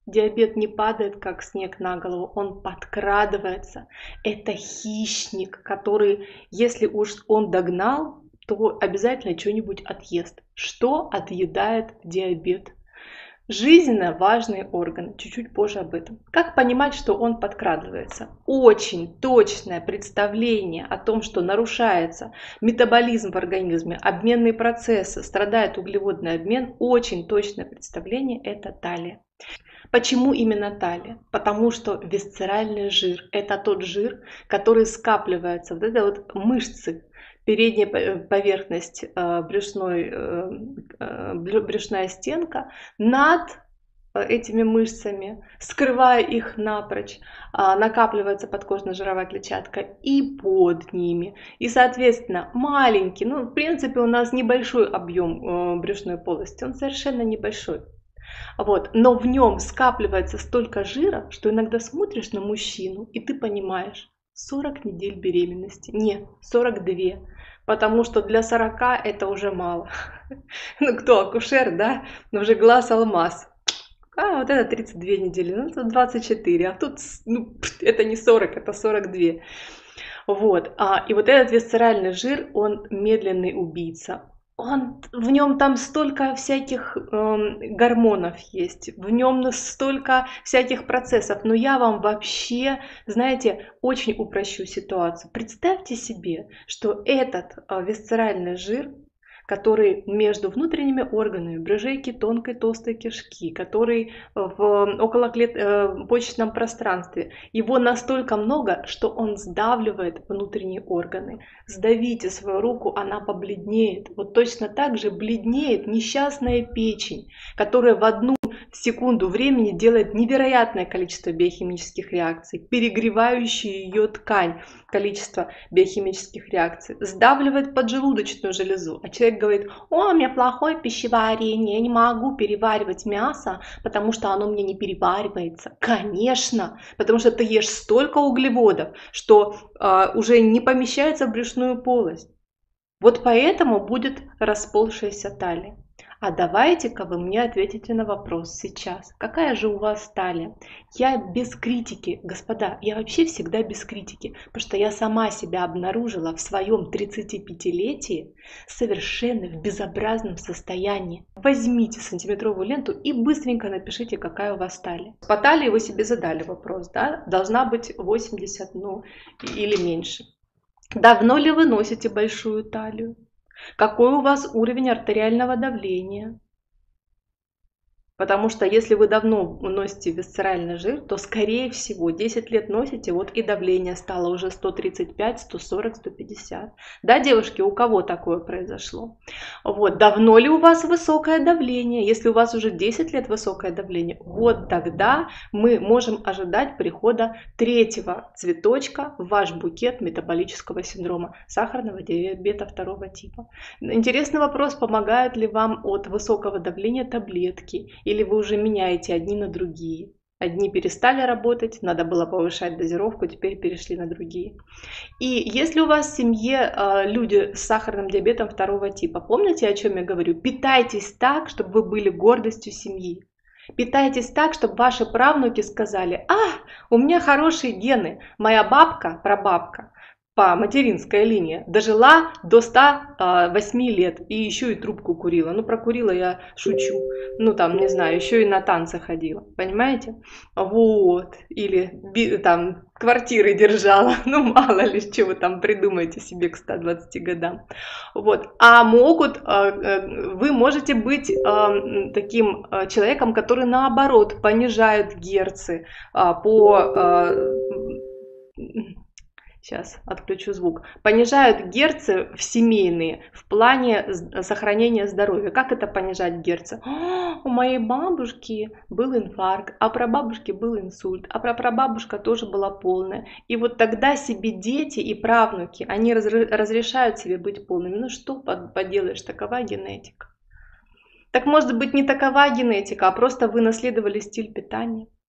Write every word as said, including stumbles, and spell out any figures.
Диабет не падает, как снег на голову, он подкрадывается. Это хищник, который, если уж он догнал, то обязательно что-нибудь отъест. Что отъедает диабет? Жизненно важные органы. Чуть-чуть позже об этом. Как понимать, что он подкрадывается? Очень точное представление о том, что нарушается метаболизм в организме, обменные процессы, страдает углеводный обмен. Очень точное представление – это талия. Почему именно талия? Потому что висцеральный жир – это тот жир, который скапливается, вот это вот мышцы, передняя поверхность брюшной, брюшная стенка над этими мышцами, скрывая их напрочь, накапливается подкожно-жировая клетчатка и под ними. И, соответственно, маленький, ну, в принципе, у нас небольшой объем брюшной полости, он совершенно небольшой. Вот. Но в нем скапливается столько жира, что иногда смотришь на мужчину, и ты понимаешь, сорок недель беременности. Не, сорок две. Потому что для сорока это уже мало. Ну кто, акушер, да? Но уже глаз алмаз. А, вот это тридцать две недели, ну это двадцать четыре. А тут ну, это не сорок, это сорок два. Вот. А, и вот этот висцеральный жир, он медленный убийца. Он, в нем там столько всяких э, гормонов есть, в нем столько всяких процессов, но я вам вообще, знаете, очень упрощу ситуацию. Представьте себе, что этот э, висцеральный жир, который между внутренними органами, брюжейки тонкой толстой кишки, который в околопочечном пространстве, его настолько много, что он сдавливает внутренние органы. Сдавите свою руку, она побледнеет. Вот точно так же бледнеет несчастная печень, которая в одну секунду времени делает невероятное количество биохимических реакций, перегревающие ее ткань, количество биохимических реакций, сдавливает поджелудочную железу, а человек говорит: о, у меня плохое пищеварение, я не могу переваривать мясо, потому что оно мне не переваривается. Конечно, потому что ты ешь столько углеводов, что э, уже не помещается в брюшную полость. Вот поэтому будет расползшаяся талия. А давайте-ка вы мне ответите на вопрос сейчас. Какая же у вас талия? Я без критики, господа, я вообще всегда без критики, потому что я сама себя обнаружила в своем тридцатипятилетии совершенно в безобразном состоянии. Возьмите сантиметровую ленту и быстренько напишите, какая у вас талия. По талии вы себе задали вопрос, да? Должна быть восемьдесят, ну, или меньше. Давно ли вы носите большую талию? Какой у вас уровень артериального давления? Потому что если вы давно носите висцеральный жир, то скорее всего десять лет носите, вот и давление стало уже сто тридцать пять, сто сорок, сто пятьдесят. Да, девушки, у кого такое произошло? Вот, давно ли у вас высокое давление? Если у вас уже десять лет высокое давление, вот тогда мы можем ожидать прихода третьего цветочка в ваш букет метаболического синдрома, сахарного диабета второго типа. Интересный вопрос, помогают ли вам от высокого давления таблетки? Или вы уже меняете одни на другие. Одни перестали работать, надо было повышать дозировку, теперь перешли на другие. И если у вас в семье э, люди с сахарным диабетом второго типа, помните, о чем я говорю? Питайтесь так, чтобы вы были гордостью семьи. Питайтесь так, чтобы ваши правнуки сказали: а, у меня хорошие гены, моя бабка, прабабка, по материнской линии дожила до ста восьми лет и еще и трубку курила. Ну, прокурила я шучу. Ну, там, не знаю, еще и на танцы ходила. Понимаете? Вот. Или там квартиры держала. Ну, мало ли, что вы там придумаете себе к ста двадцати годам. Вот. А могут, вы можете быть таким человеком, который наоборот понижает герцы по... Сейчас отключу звук. Понижают герцы в семейные в плане сохранения здоровья. Как это понижать герцы? О, у моей бабушки был инфаркт, а про бабушки был инсульт, а про прабабушка тоже была полная. И вот тогда себе дети и правнуки, они разрешают себе быть полными. Ну что поделаешь, такова генетика. Так может быть не такова генетика, а просто вы наследовали стиль питания.